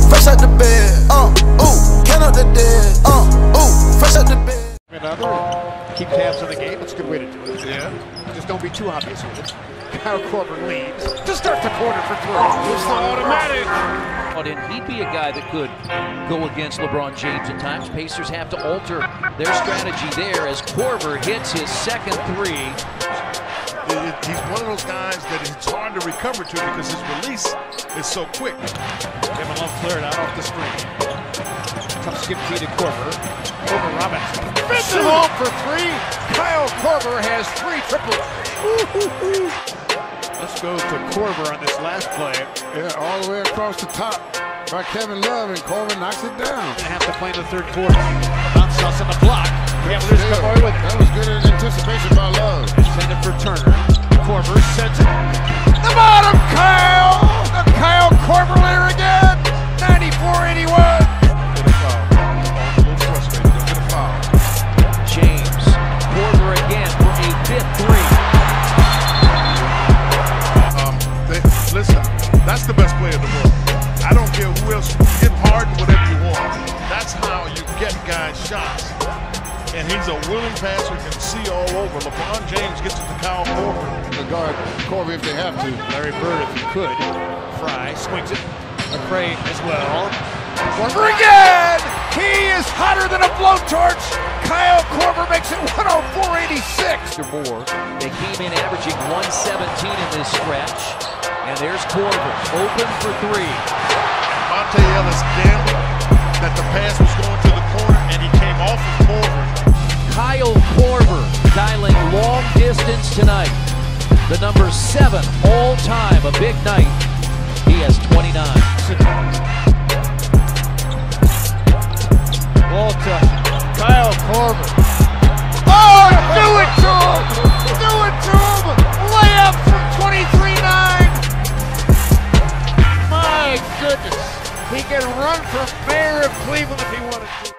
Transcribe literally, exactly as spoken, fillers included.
fresh out the bed. Uh, ooh, count up the dead. Uh, ooh, fresh out the bed. Another, keep tabs on the game. That's a good way to do it. Yeah. Just don't be too obvious with it. Kyle Korver leads to start the quarter for three. It's the automatic. And he'd be a guy that could go against LeBron James at times. Pacers have to alter their strategy there as Korver hits his second three. He's one of those guys that it's hard to recover to because his release is so quick. Kevin Love cleared out off the screen. Tough skip feed to Korver. Over Robinson. Fits it home for three. Kyle Korver has three triples. Let's go to Korver on this last play. Yeah, all the way across the top by Kevin Love, and Korver knocks it down. Gonna have to play in the third quarter. Bounce sauce on the block. Cavaliers come away with it. That was good in anticipation by Love. Intended for Turner. Korver sends it. The bottom, Kyle! The Kyle Korver layer again! ninety-four eighty-one. Get a foul. A little frustrated. Get a foul. James, Korver again for a fifth three. Um, they, listen, that's the best player in the world. I don't care who else. Get hard and whatever you want. That's how you get guys shots. And he's a willing passer, can see all over. LeBron James gets it to Kyle Korver. The guard Korver if they have to. Larry Bird if he could. Fry swings it. McRae as well. Korver again! He is hotter than a blowtorch! Kyle Korver makes it one oh four eighty-six. More. They came in averaging one seventeen in this stretch. And there's Korver, open for three. Monte Ellis gambled that the pass was going to the corner, and he came off of Korver. Kyle Korver dialing long distance tonight. The number seven all time, a big night. He has twenty-nine. Ball to Kyle Korver. Oh, do it to him! Do it to him! Layup from twenty-three nine. My goodness. He can run for mayor of Cleveland if he wanted to.